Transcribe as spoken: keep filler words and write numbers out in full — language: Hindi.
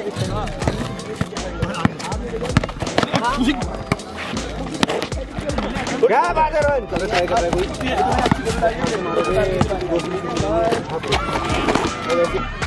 क्या बात है रोहन? चलो ट्राई कर रहे कोई।